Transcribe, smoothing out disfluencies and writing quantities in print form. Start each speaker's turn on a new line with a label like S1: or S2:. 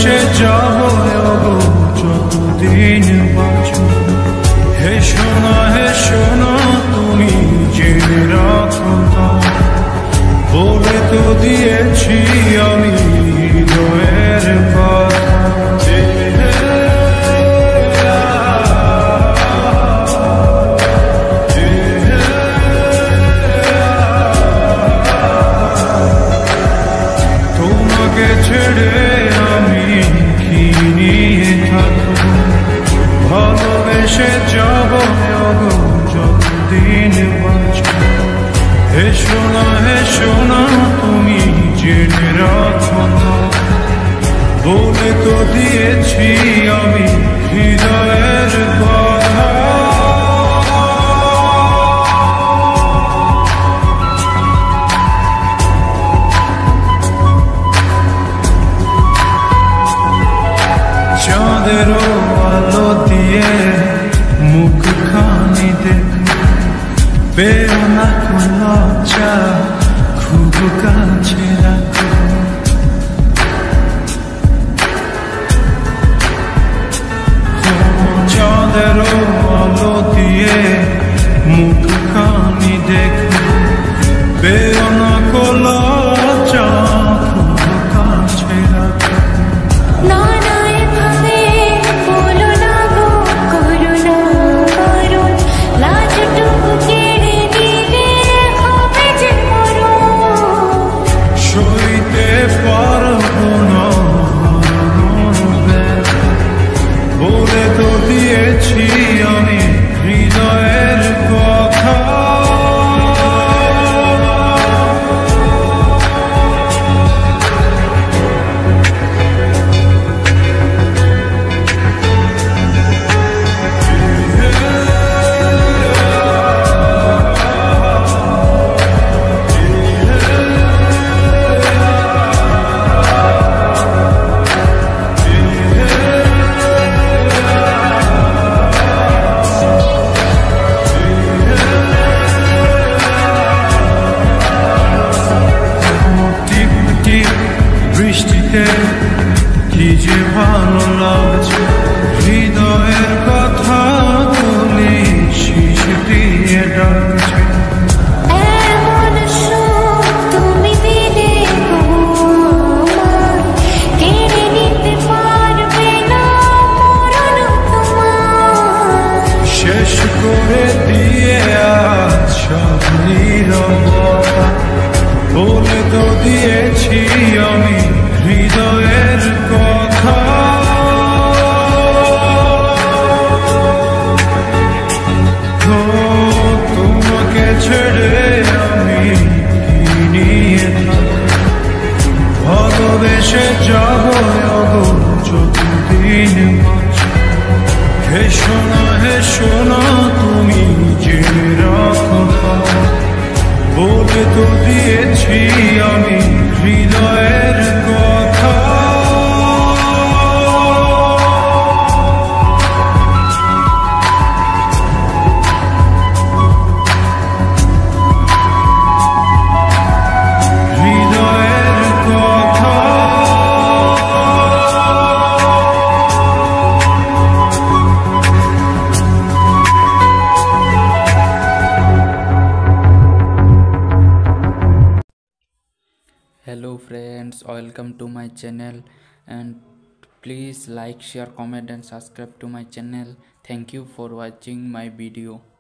S1: ভালোবেসে যাব যতদিন বাঁচব। হেসো না তুমি জেনে রাখো না, বলে তো দিয়েছি আমি হৃদয়ের কথা। তোমাকে ছেড়ে আমি কি নিয়ে থাকবো, ভালোবেসে যাব যতদিন বাঁচব। হেসো না তুমি জেনে রাখো না, বলে তো দিয়েছি আমি হৃদয়ের কথা। চাঁদের আলো দিয়ে মুখখানি দেখো, পেও না লজ্জা, খুব কাছে রাখো। চাঁদের আলো দিয়ে মুখখানি দেখো, পেও না লজ্জা, খুব কাছে রাখো। বলে তো দিয়েছি আমি হৃদয়ের কথা। বৃষ্টিতে কি যে ভালো লাগছে, হৃদয়ের কথা বলে শীষ দিয়ে ডাকছে। শেষ করে দিয়ে আজ সব নীরবতা, বলে তো দিয়েছি আমি হৃদয়ের কথা। তোমাকে ছেড়ে আমি কি নিয়ে থাকবো, ভালোবেসে যাব যতদিন বাঁচব। হেসো না তুমি জেনে রাখো, বলে তো দিয়েছি আমি হৃদয়ের কথা। হৃদয়ের কথা।
S2: Hello friends, welcome to my channel and please like, share, comment and subscribe to my channel. Thank you for watching my video.